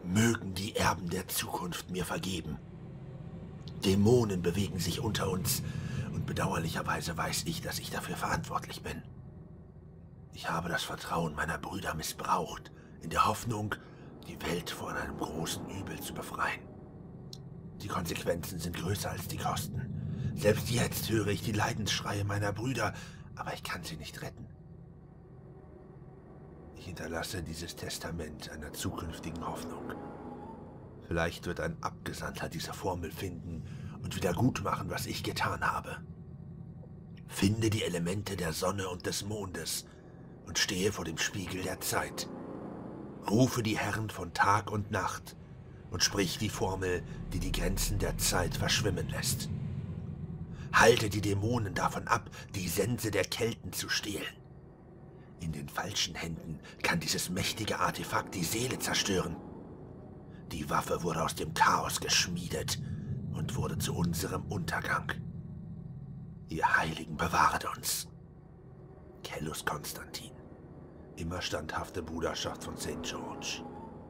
Mögen die Erben der Zukunft mir vergeben. Dämonen bewegen sich unter uns und bedauerlicherweise weiß ich, dass ich dafür verantwortlich bin. Ich habe das Vertrauen meiner Brüder missbraucht, in der Hoffnung, die Welt vor einem großen Übel zu befreien. Die Konsequenzen sind größer als die Kosten. Selbst jetzt höre ich die Leidensschreie meiner Brüder, aber ich kann sie nicht retten. Ich hinterlasse dieses Testament einer zukünftigen Hoffnung. Vielleicht wird ein Abgesandter diese Formel finden und wieder gut machen, was ich getan habe. Finde die Elemente der Sonne und des Mondes und stehe vor dem Spiegel der Zeit. Rufe die Herren von Tag und Nacht und sprich die Formel, die die Grenzen der Zeit verschwimmen lässt. Halte die Dämonen davon ab, die Sense der Kelten zu stehlen. In den falschen Händen kann dieses mächtige Artefakt die Seele zerstören. Die Waffe wurde aus dem Chaos geschmiedet und wurde zu unserem Untergang. Ihr Heiligen bewahret uns. Kellus Konstantin, immer standhafte Bruderschaft von St. George.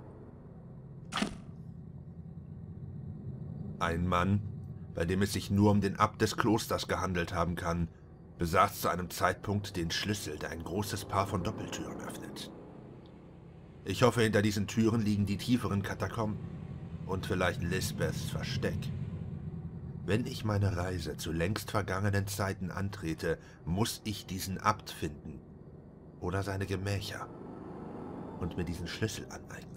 Ein Mann, bei dem es sich nur um den Abt des Klosters gehandelt haben kann, besaß zu einem Zeitpunkt den Schlüssel, der ein großes Paar von Doppeltüren öffnet. Ich hoffe, hinter diesen Türen liegen die tieferen Katakomben und vielleicht Lisbeths Versteck. Wenn ich meine Reise zu längst vergangenen Zeiten antrete, muss ich diesen Abt finden oder seine Gemächer und mir diesen Schlüssel aneignen.